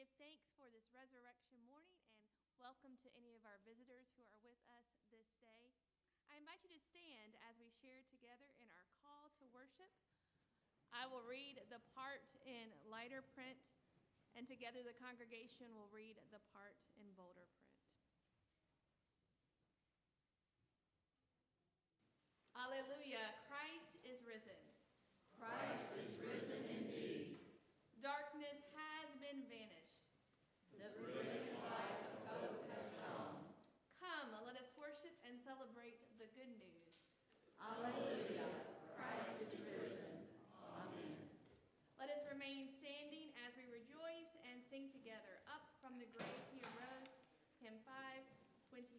give thanks for this resurrection morning and welcome to any of our visitors who are with us this day. I invite you to stand as we share together in our call to worship. I will read the part in lighter print, and together the congregation will read the part in bolder print. Alleluia, Christ is risen. Christ is risen indeed. Darkness has been vanished. The brilliant light of hope has come. Come, let us worship and celebrate the good news. Alleluia, Christ is risen. Amen. Let us remain standing as we rejoice and sing together. Up from the grave he arose, hymn 522.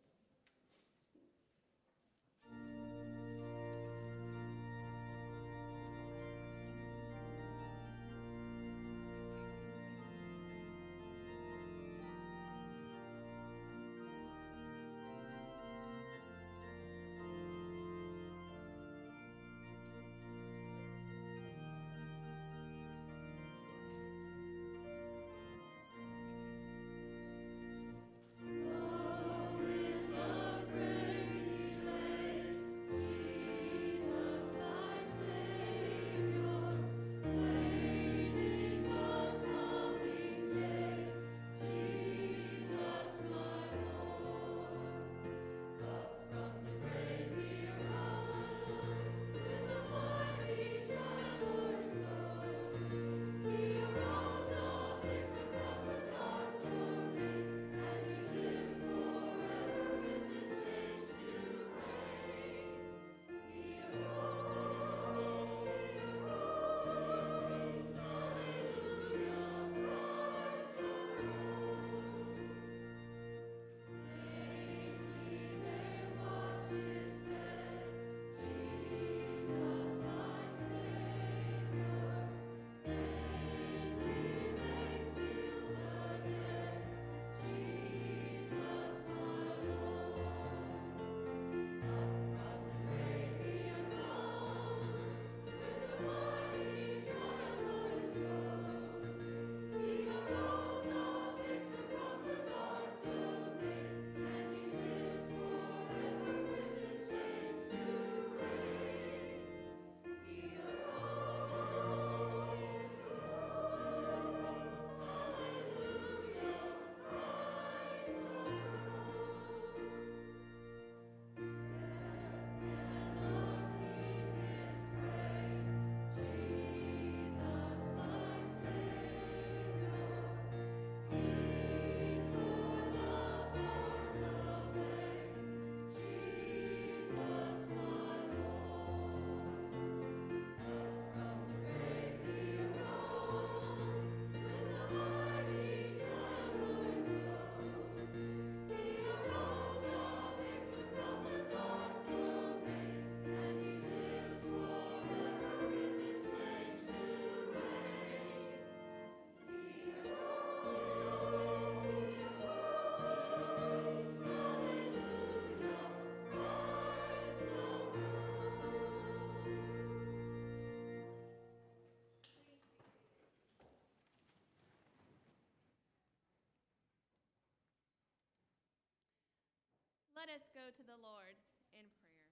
Let us go to the Lord in prayer.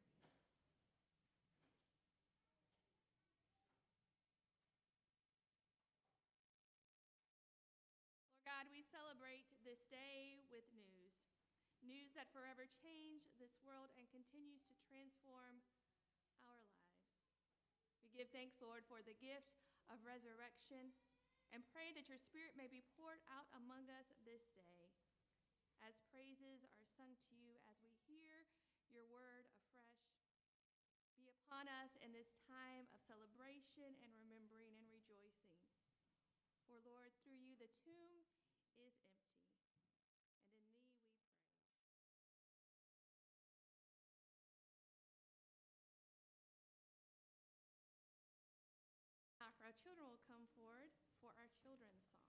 Lord God, we celebrate this day with news that forever changed this world and continues to transform our lives. We give thanks, Lord, for the gift of resurrection and pray that your Spirit may be poured out among us this day as praises are sung to you, as we hear your word afresh. Be upon us in this time of celebration and remembering and rejoicing. For, Lord, through you the tomb is empty, and in thee we praise. Now, our children will come forward for our children's song.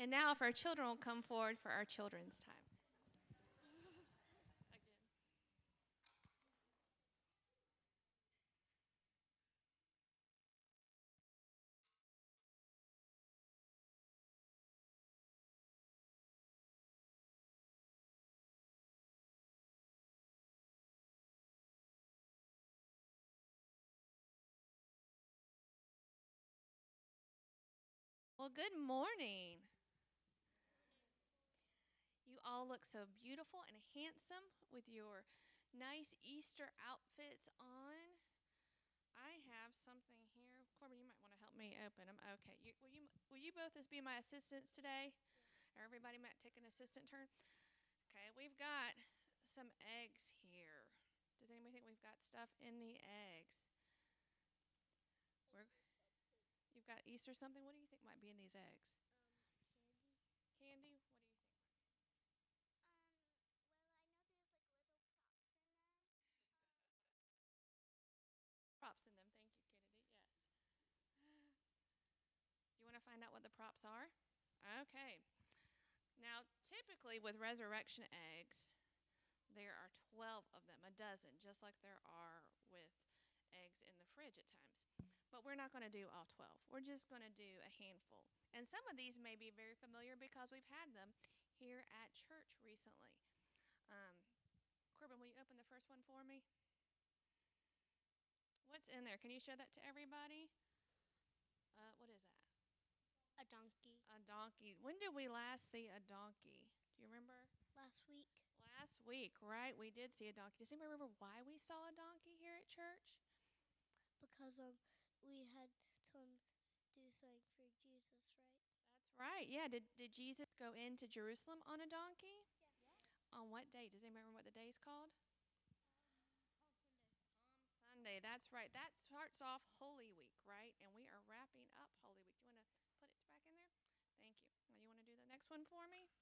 And now if our children will come forward for our children's time. Well, good morning. You all look so beautiful and handsome with your nice Easter outfits on. I have something here. Corbin, you might want to help me open them. Okay. Will you both be my assistants today? Or everybody might take an assistant turn? Okay, we've got some eggs here. Does anybody think we've got stuff in the eggs? You've got Easter something? What do you think might be in these eggs? Candy? What do you think? Props in them. Thank you, Kennedy. Yes. You want to find out what the props are? Okay. Now, typically with resurrection eggs, there are 12 of them, a dozen, just like there are with eggs in the fridge at times. But we're not going to do all 12. We're just going to do a handful. And some of these may be very familiar because we've had them here at church recently. Corbin, will you open the first one for me? What's in there? Can you show that to everybody? What is that? A donkey. A donkey. When did we last see a donkey? Do you remember? Last week. Last week, right? We did see a donkey. Does anybody remember why we saw a donkey here at church? Because we had to do something for Jesus, right? That's right. Yeah. Did Jesus go into Jerusalem on a donkey? Yeah. On what day? Does anybody remember what the day is called? Palm Sunday. That's right. That starts off Holy Week, right? And we are wrapping up Holy Week. Do you want to put it back in there? Thank you. Now you want to do the next one for me?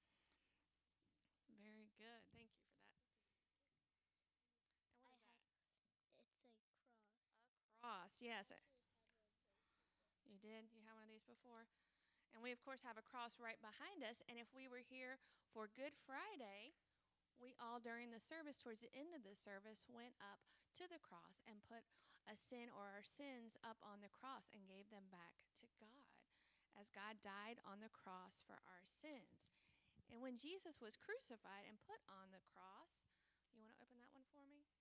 Very good. Thank you for that. And what is that? It's a cross. A cross. Yes. You did? You had one of these before? And we, of course, have a cross right behind us. And if we were here for Good Friday, we all, during the service, towards the end of the service, went up to the cross and put a sin or our sins up on the cross and gave them back to God, as God died on the cross for our sins. And when Jesus was crucified and put on the cross, you want to open that one for me?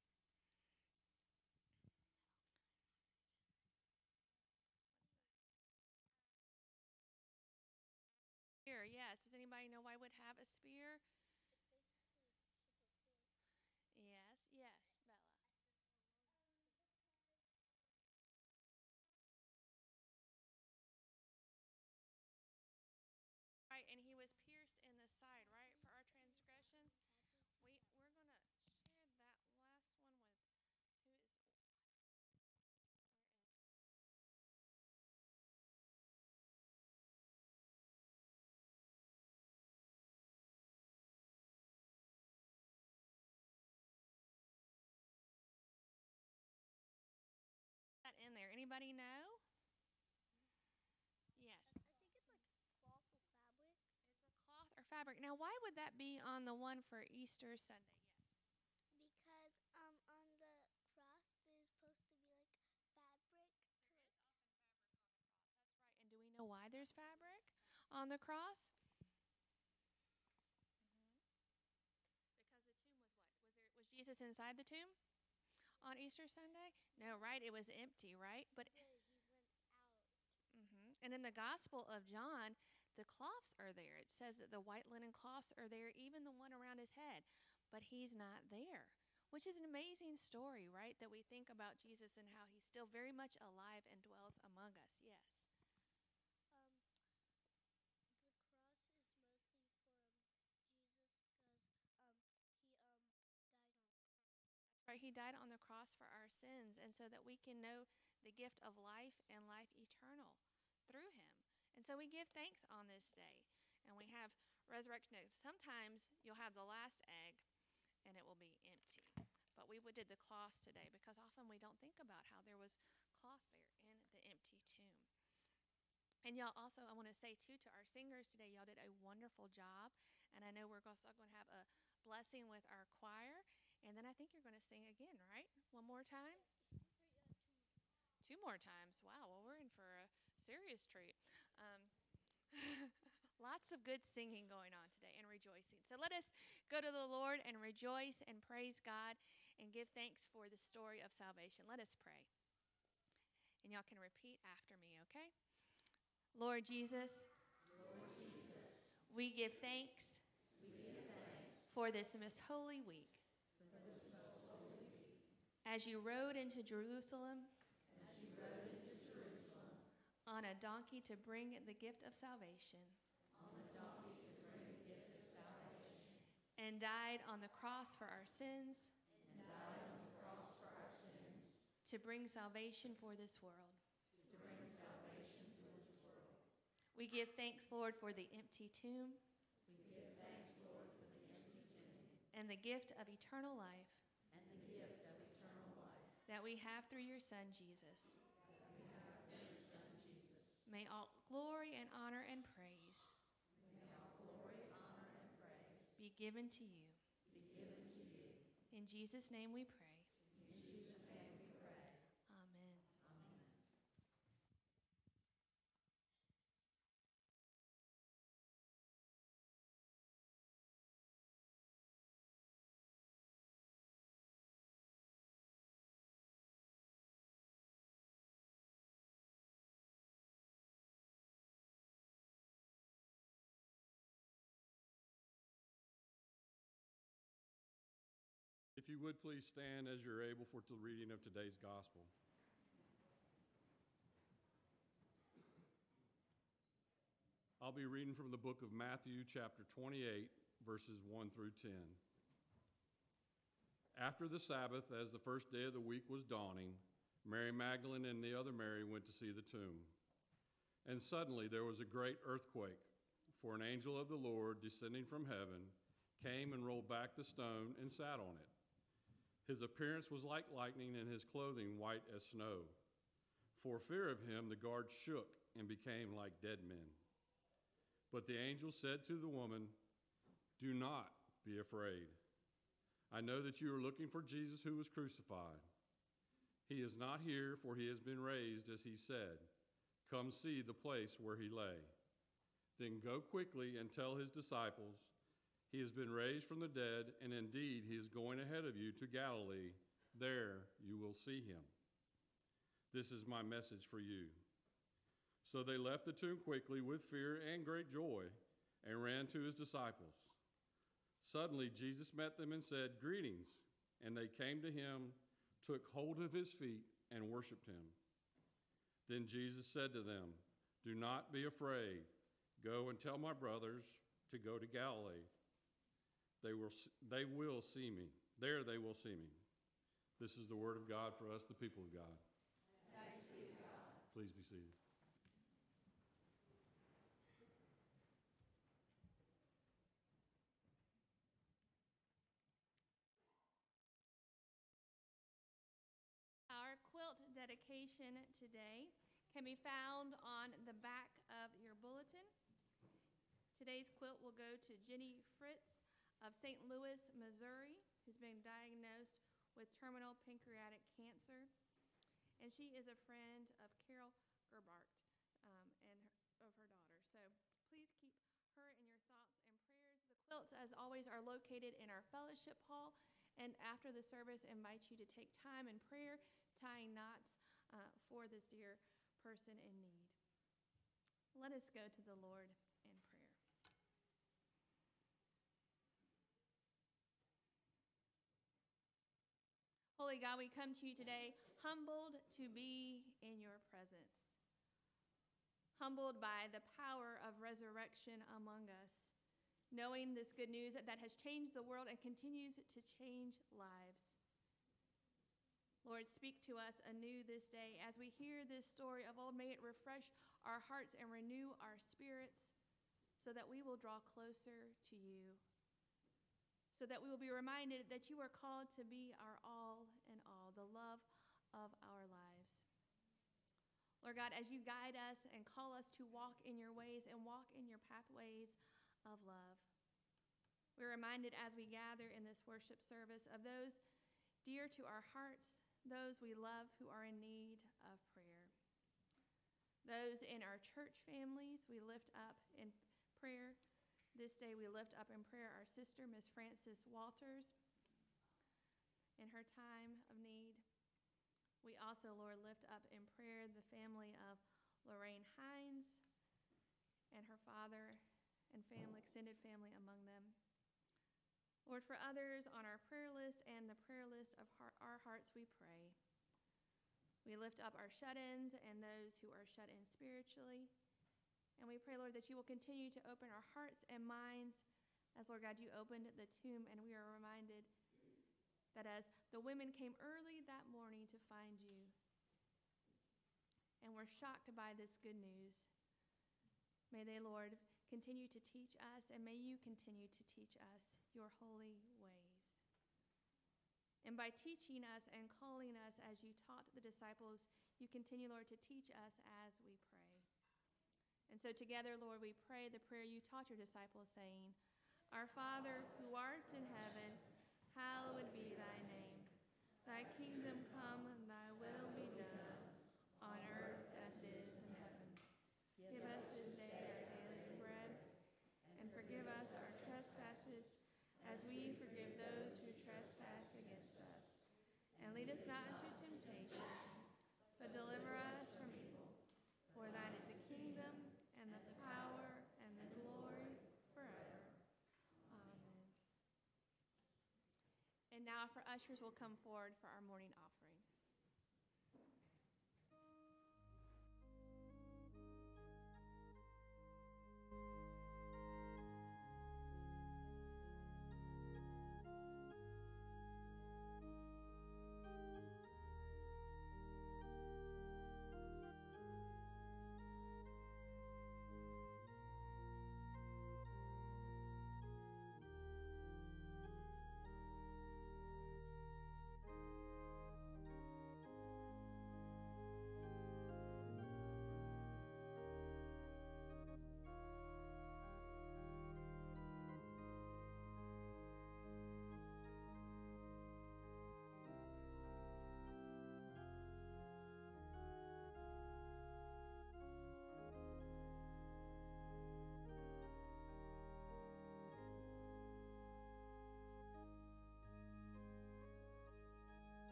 Spear, yes. Does anybody know why would have a spear? Yes, yes, Bella. Right, and he was pierced in the side, right, for our transgressions. We're gonna share that last one with who is that in there. Anybody know? Yes. I think it's like cloth or fabric. It's a cloth or fabric. Now, why would that be on the one for Easter Sunday? Yes. Because on the cross there's supposed to be like fabric. That's right. And do we know why there's fabric on the cross? Because the tomb was what? Was Jesus inside the tomb on Easter Sunday? No, right? It was empty, right? But He went out. And in the Gospel of John, the cloths are there. It says that the white linen cloths are there, even the one around his head, but he's not there, which is an amazing story, right? That we think about Jesus and how he's still very much alive and dwells among us. Yes. The cross is mostly for Jesus because he died on the cross. Right, he died on the cross for our sins, and so that we can know the gift of life and life eternal through him. And so we give thanks on this day, and we have resurrection eggs. Sometimes you'll have the last egg, and it will be empty. But we did the cloths today because often we don't think about how there was cloth there in the empty tomb. And y'all also, I want to say too to our singers today, y'all did a wonderful job. And I know we're also going to have a blessing with our choir. And then I think you're going to sing again, right? One more time? Two more times. Wow, well, we're in for a serious treat. Um, Lots of good singing going on today and rejoicing. So let us go to the Lord and rejoice and praise God and give thanks for the story of salvation. Let us pray. And y'all can repeat after me, okay? Lord Jesus, we give thanks for this most holy week. As you rode into Jerusalem on a donkey to bring the gift of salvation, and died on the cross for our sins, to bring salvation for this world. We give thanks, Lord, for the empty tomb and the gift of eternal life that we have through your Son, Jesus. May all glory and honor and praise be given to you. In Jesus' name we pray. Amen. If you would please stand as you're able for the reading of today's gospel. I'll be reading from the book of Matthew, chapter 28, verses 1 through 10. After the Sabbath, as the first day of the week was dawning, Mary Magdalene and the other Mary went to see the tomb. And suddenly there was a great earthquake, for an angel of the Lord, descending from heaven, came and rolled back the stone and sat on it. His appearance was like lightning, and his clothing white as snow. For fear of him, the guards shook and became like dead men. But the angel said to the woman, "Do not be afraid. I know that you are looking for Jesus who was crucified. He is not here, for he has been raised, as he said. Come see the place where he lay. Then go quickly and tell his disciples, he has been raised from the dead, and indeed he is going ahead of you to Galilee. There you will see him. This is my message for you." So they left the tomb quickly with fear and great joy and ran to his disciples. Suddenly Jesus met them and said, "Greetings." And they came to him, took hold of his feet, and worshiped him. Then Jesus said to them, "Do not be afraid. Go and tell my brothers to go to Galilee. They will see me. There they will see me." This is the word of God for us, the people of God. Thanks be to God. Please be seated. Our quilt dedication today can be found on the back of your bulletin. Today's quilt will go to Jenny Fritz of St. Louis, Missouri, who's been diagnosed with terminal pancreatic cancer. And she is a friend of Carol Gerbart and of her daughter. So please keep her in your thoughts and prayers. The quilts, as always, are located in our fellowship hall. And after the service, I invite you to take time in prayer, tying knots for this dear person in need. Let us go to the Lord in prayer. Holy God, we come to you today humbled to be in your presence, humbled by the power of resurrection among us, knowing this good news that has changed the world and continues to change lives. Lord, speak to us anew this day. As we hear this story of old, may it refresh our hearts and renew our spirits so that we will draw closer to you, so that we will be reminded that you are called to be our all in all, the love of our lives. Lord God, as you guide us and call us to walk in your ways and walk in your pathways of love. We're reminded as we gather in this worship service of those dear to our hearts, those we love who are in need of prayer. Those in our church families we lift up in prayer. This day we lift up in prayer our sister, Miss Frances Walters, in her time of need. We also, Lord, lift up in prayer the family of Lorraine Hines and her father and family, extended family among them. Lord, for others on our prayer list and the prayer list of our hearts, we pray. We lift up our shut-ins and those who are shut in spiritually. And we pray, Lord, that you will continue to open our hearts and minds as, Lord God, you opened the tomb, and we are reminded that as the women came early that morning to find you and were shocked by this good news, may they, Lord, continue to teach us, and may you continue to teach us your holy ways. And by teaching us and calling us as you taught the disciples, you continue, Lord, to teach us as we pray. And so together, Lord, we pray the prayer you taught your disciples, saying, Our Father, who art in heaven, hallowed be thy name. Thy kingdom come, and thy will be done, on earth as it is in heaven. Give us this day our daily bread, and forgive us our trespasses, as we forgive those who trespass against us. And lead us not into temptation, but deliver us from evil. For thine is the kingdom, and the power, and the glory, forever. Amen. And now if our ushers will come forward for our morning offering.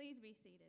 Please be seated.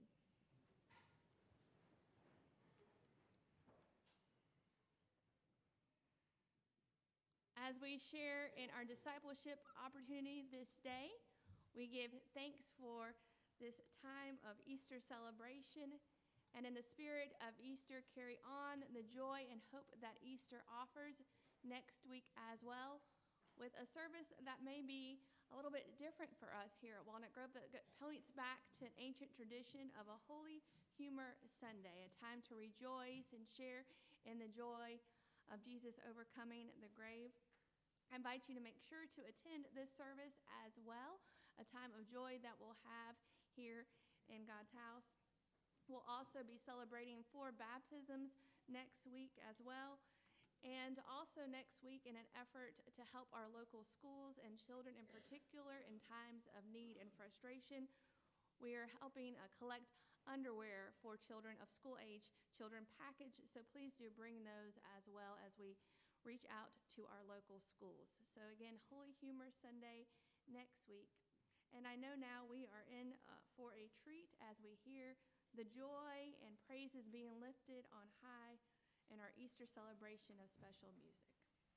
As we share in our discipleship opportunity this day, we give thanks for this time of Easter celebration, and in the spirit of Easter, carry on the joy and hope that Easter offers next week as well, with a service that may be a little bit different for us here at Walnut Grove that points back to an ancient tradition of a Holy Humor Sunday, a time to rejoice and share in the joy of Jesus overcoming the grave. I invite you to make sure to attend this service as well, a time of joy that we'll have here in God's house. We'll also be celebrating 4 baptisms next week as well. And also next week, in an effort to help our local schools and children in particular in times of need and frustration, we are helping collect underwear for children of school-age children package. So please do bring those as well as we reach out to our local schools. So again, Holy Humor Sunday next week. And I know now we are in for a treat as we hear the joy and praises being lifted on high in our Easter celebration of special music.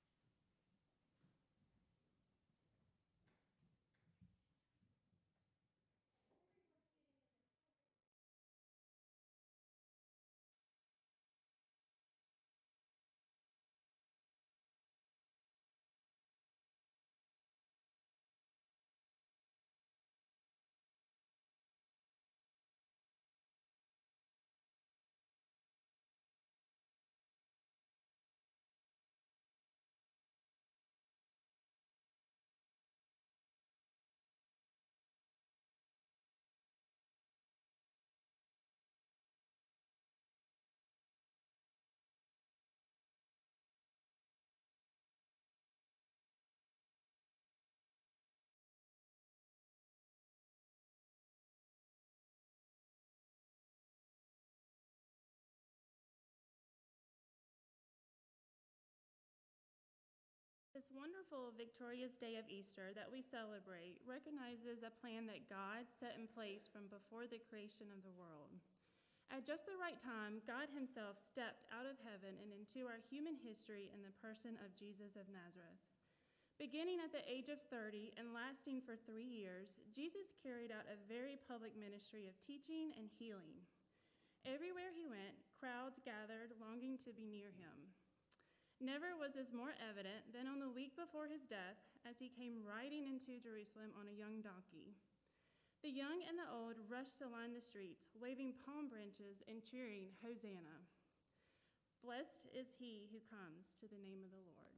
This wonderful, victorious day of Easter that we celebrate recognizes a plan that God set in place from before the creation of the world. At just the right time, God himself stepped out of heaven and into our human history in the person of Jesus of Nazareth. Beginning at the age of 30 and lasting for 3 years, Jesus carried out a very public ministry of teaching and healing. Everywhere he went, crowds gathered longing to be near him. Never was this more evident than on the week before his death as he came riding into Jerusalem on a young donkey. The young and the old rushed to line the streets, waving palm branches and cheering, "Hosanna." Blessed is he who comes to the name of the Lord.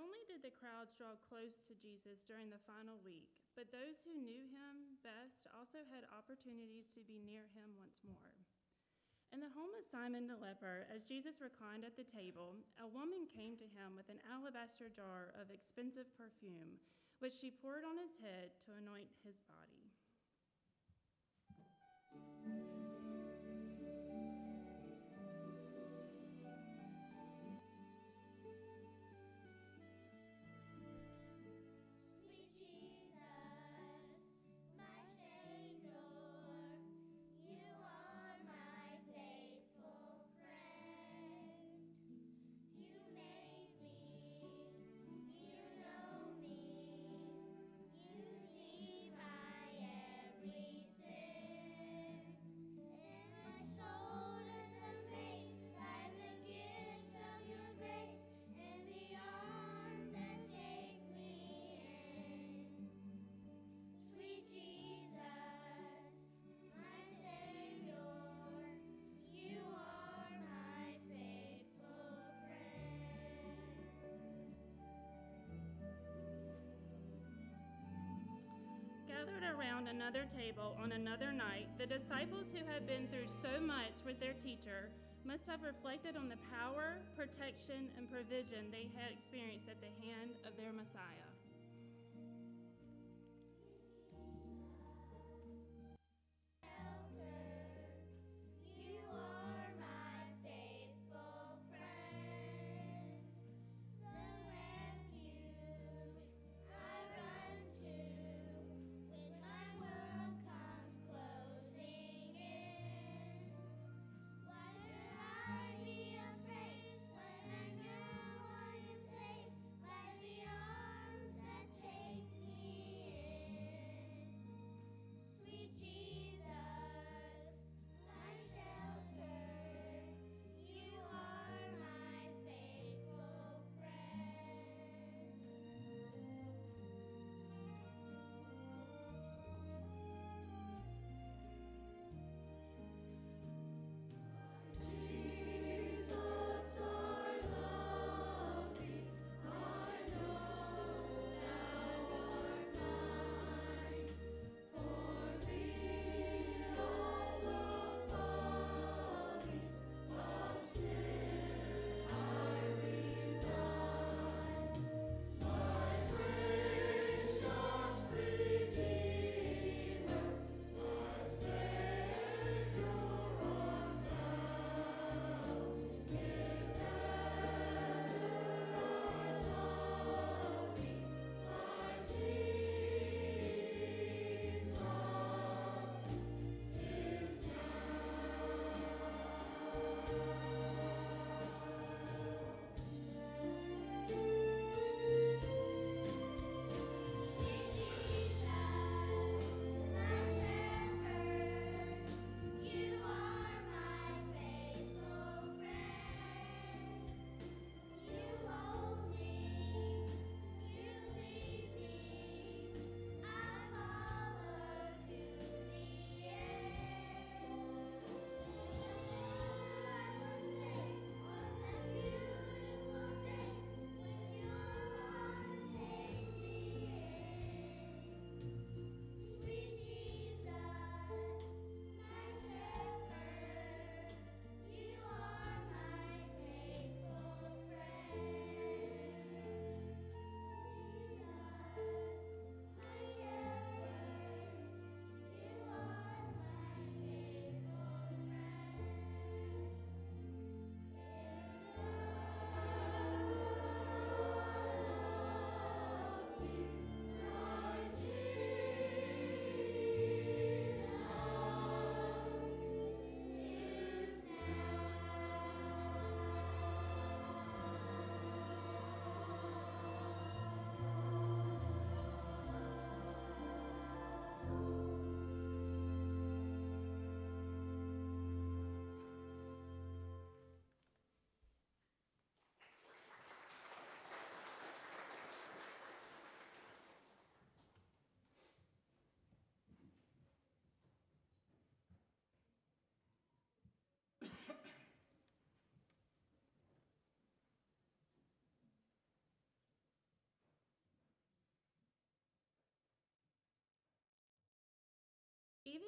only did the crowds draw close to Jesus during the final week, but those who knew him best also had opportunities to be near him once more. In the home of Simon the leper, as Jesus reclined at the table, a woman came to him with an alabaster jar of expensive perfume, which she poured on his head to anoint his body. Gathered around another table on another night, the disciples who had been through so much with their teacher must have reflected on the power, protection, and provision they had experienced at the hand of their Messiah.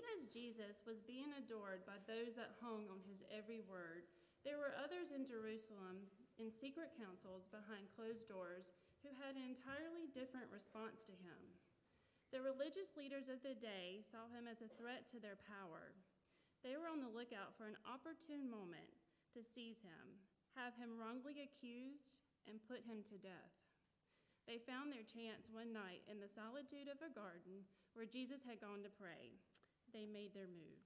as Jesus was being adored by those that hung on his every word, there were others in Jerusalem in secret councils behind closed doors who had an entirely different response to him. The religious leaders of the day saw him as a threat to their power. They were on the lookout for an opportune moment to seize him, have him wrongly accused, and put him to death. They found their chance one night in the solitude of a garden where Jesus had gone to pray. They made their move.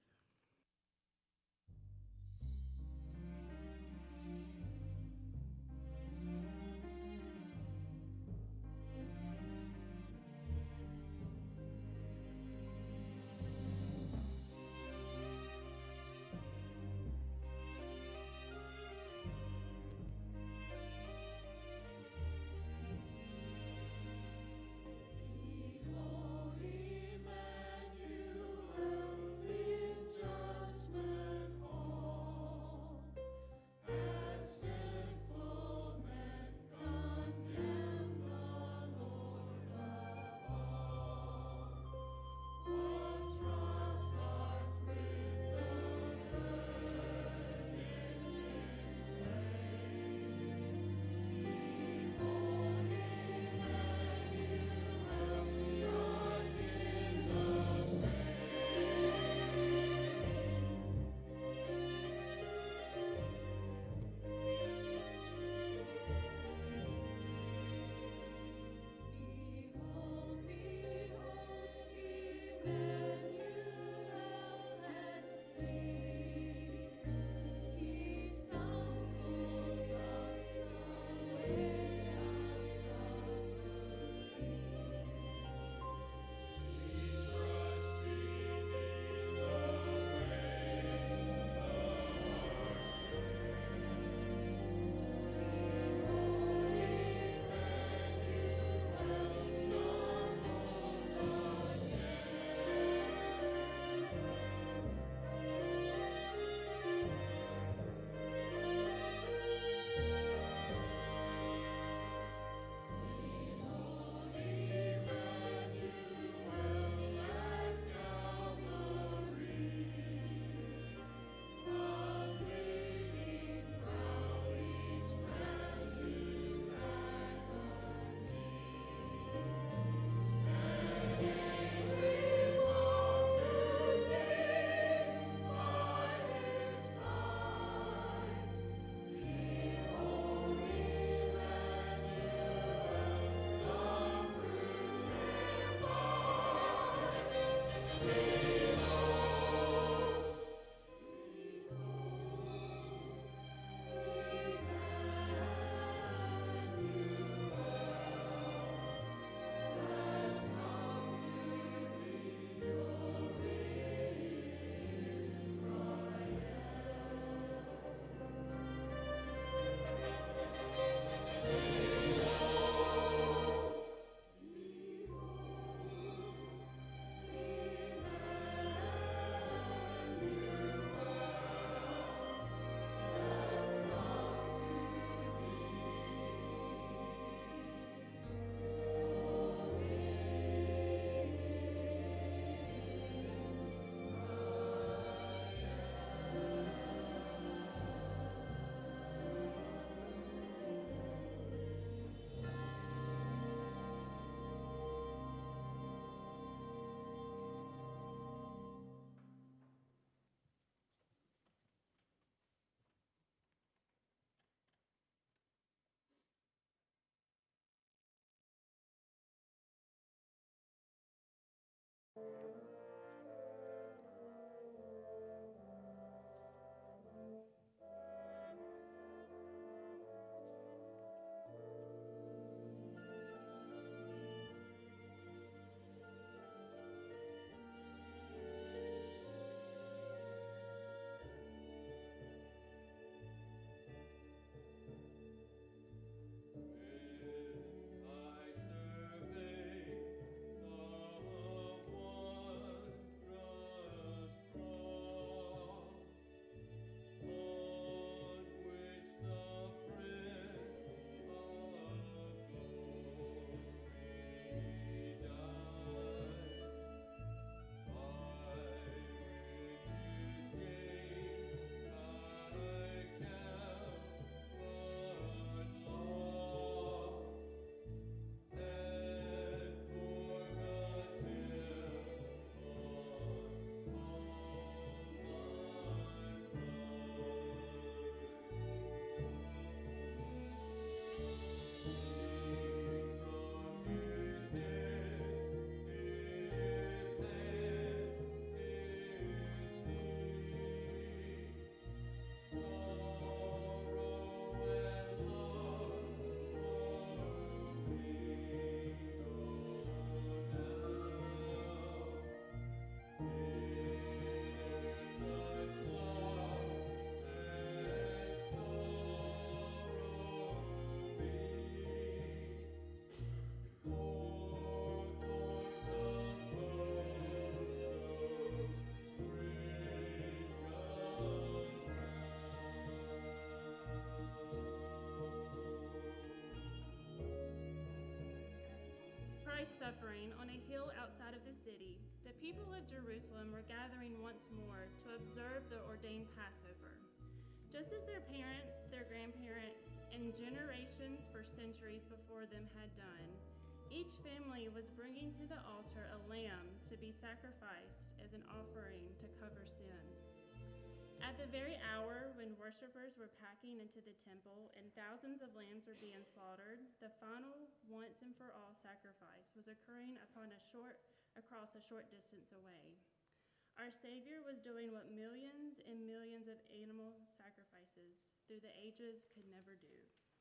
suffering on a hill outside of the city, the people of Jerusalem were gathering once more to observe the ordained Passover. Just as their parents, their grandparents, and generations for centuries before them had done, each family was bringing to the altar a lamb to be sacrificed as an offering to cover sin. At the very hour when worshipers were packing into the temple and thousands of lambs were being slaughtered, the final once and for all sacrifice was occurring across a short distance away. Our Savior was doing what millions and millions of animal sacrifices through the ages could never do.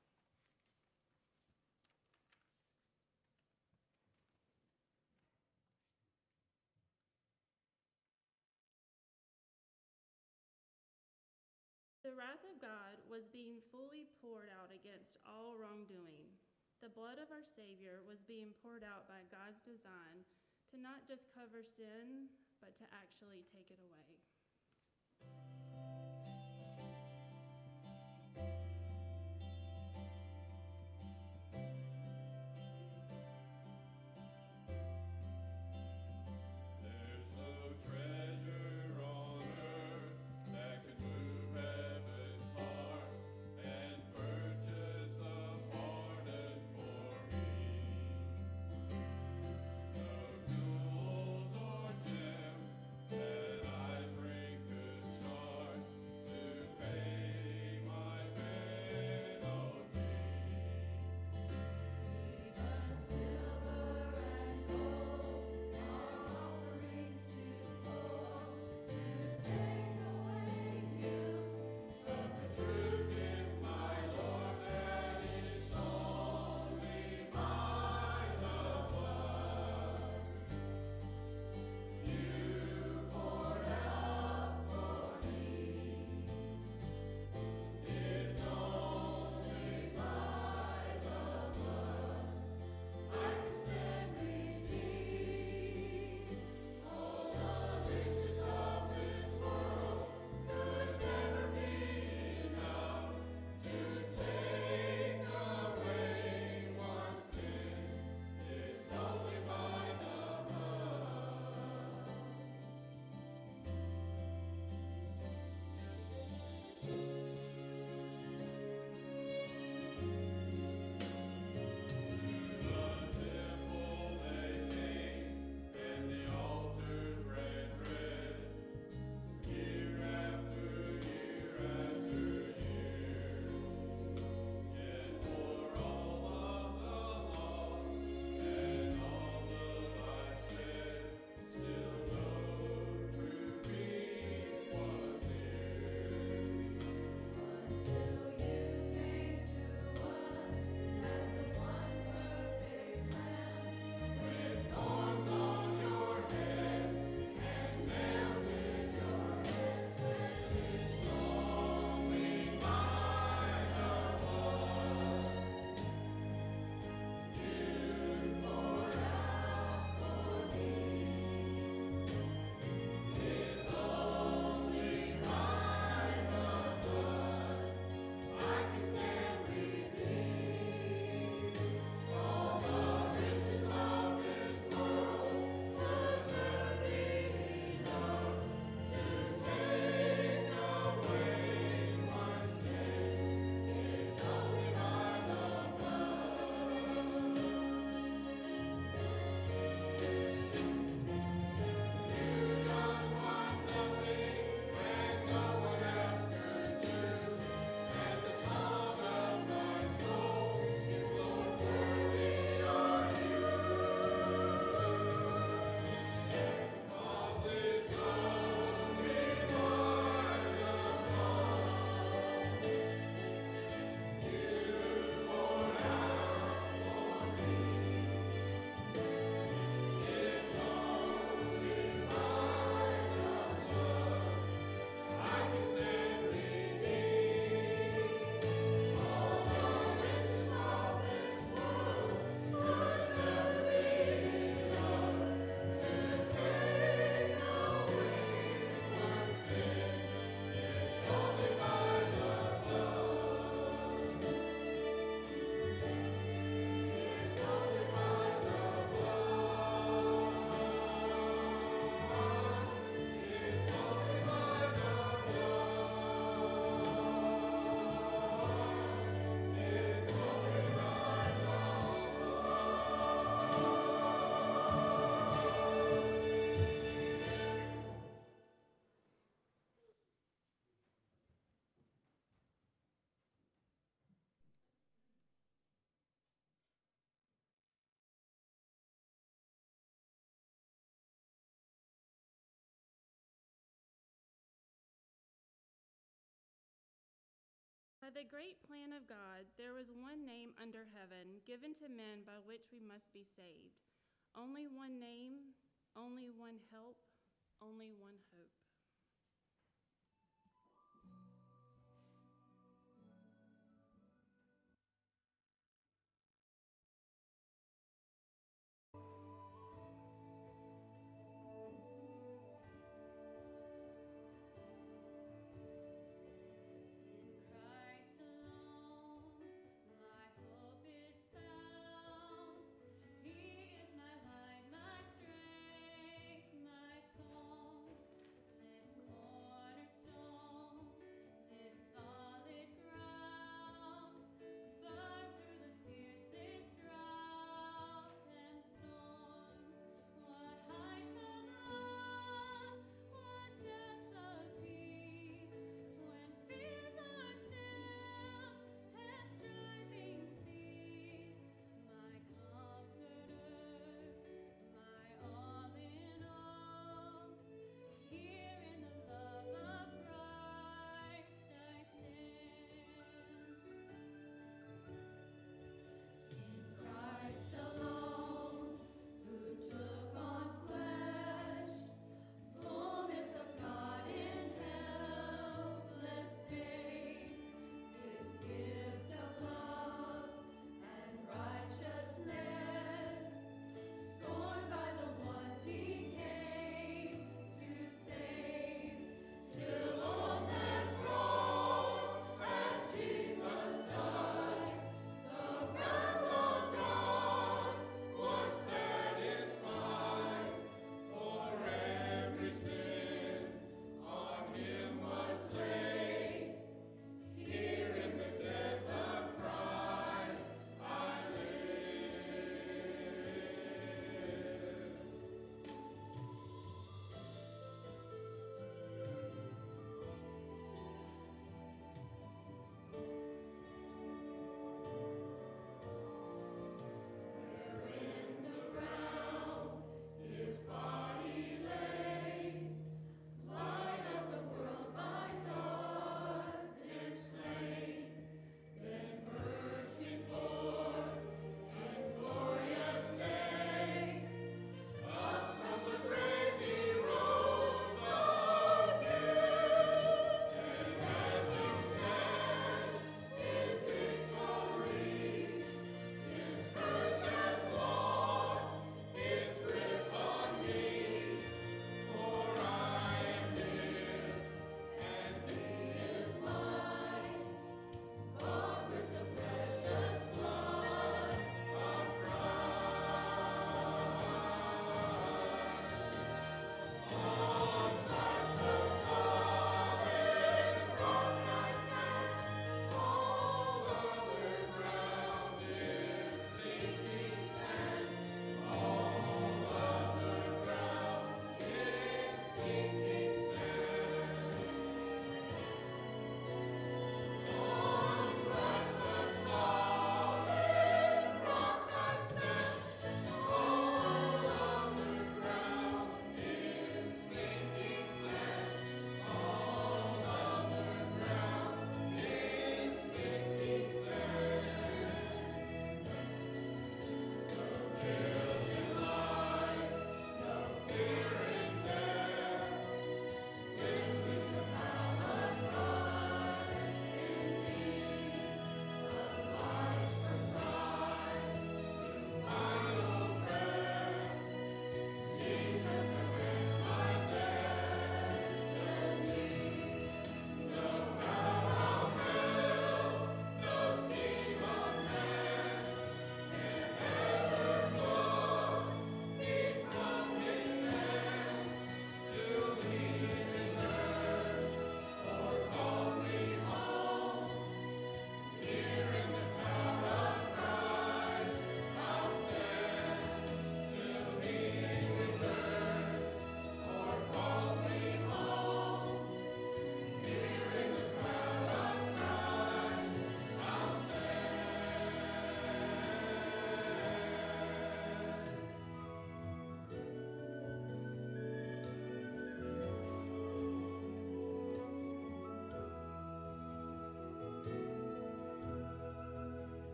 The wrath of God was being fully poured out against all wrongdoing. The blood of our Savior was being poured out by God's design to not just cover sin, but to actually take it away. By the great plan of God, there was one name under heaven given to men by which we must be saved. Only one name, only one help, only one hope. He is my light, my strength, my song.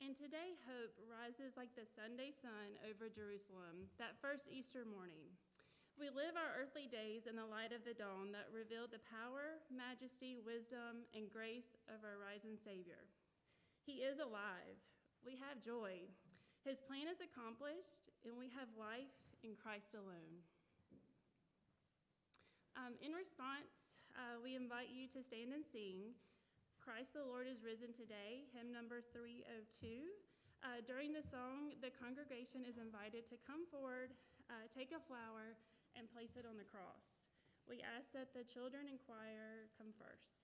And today, hope rises like the Sunday sun over Jerusalem, that first Easter morning. We live our earthly days in the light of the dawn that revealed the power, majesty, wisdom, and grace of our risen Savior. He is alive. We have joy. His plan is accomplished, and we have life in Christ alone. In response, we invite you to stand and sing Christ the Lord is Risen Today, hymn number 302. During the song, the congregation is invited to come forward, take a flower, and place it on the cross. We ask that the children in choir come first.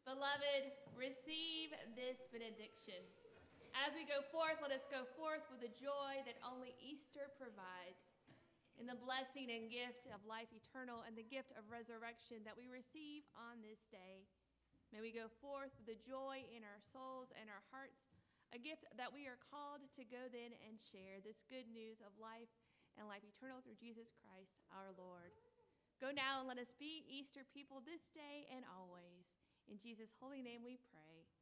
Beloved, receive this benediction. As we go forth, let us go forth with the joy that only Easter provides, in the blessing and gift of life eternal and the gift of resurrection that we receive on this day. May we go forth with the joy in our souls and our hearts, a gift that we are called to go then and share this good news of life and life eternal through Jesus Christ our Lord. Go now and let us be Easter people this day and always. In Jesus' holy name we pray.